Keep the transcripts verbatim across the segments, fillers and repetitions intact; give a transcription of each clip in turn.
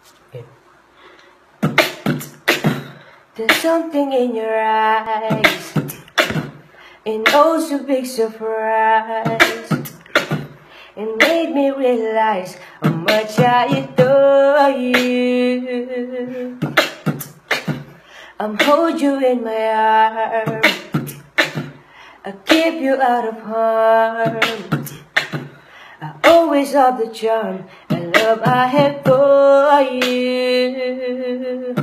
There's something in your eyes, and oh so big surprise. It made me realize how much I adore you. I'm hold you in my arms, I keep you out of harm. I always have the charm and love I have for you.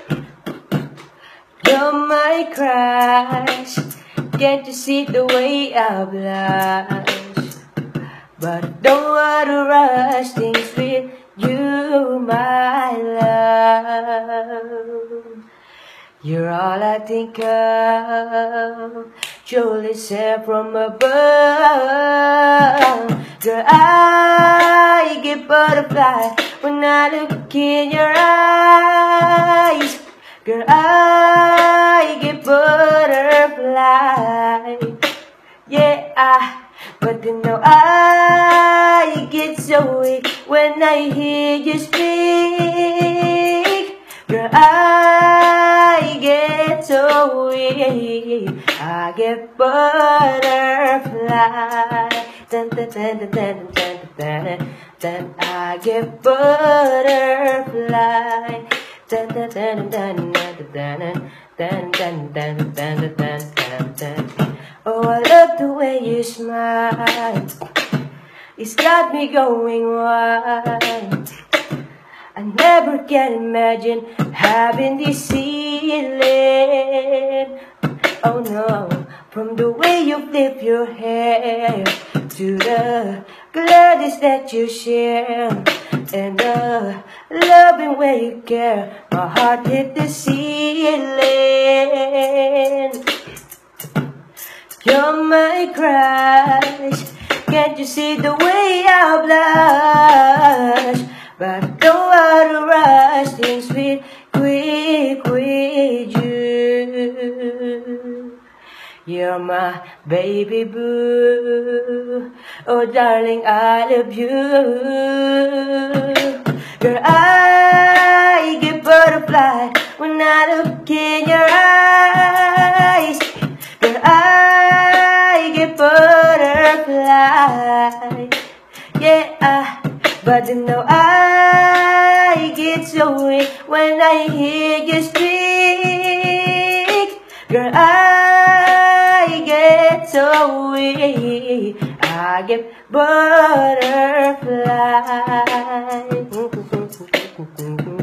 You're my crush, can't you see the way I blush? But I don't want to rush things with you, my love. You're all I think of, truly sent from above. Girl, I get butterflies when I look in your eyes. Girl, I get butterflies. Yeah, I, but you know I get so weak when I hear you speak. Girl, I get so weak, I get butterfly. Dun, dun, dun, dun, dun, dun, dun, dun, dun. I get butterfly. Dun, dun, dun, dun, dun, dun, dun, dun, dun, dun, dun, dun, dun. Oh, I love the way you smile, it's got me going wild. I never can imagine having this feeling. Oh no, from the way you flip your hair to the gladness that you share and the loving way you care, my heart hit the ceiling. You're my crush, can't you see the way I blush? But I don't want to rush things with quick with you. You're my baby boo, oh darling, I love you. Girl, I get butterfly when I look in your eyes. Girl, I get butterfly. Yeah, but you know I get so weak when I hear you speak. Girl, I get so weak, I get butterfly.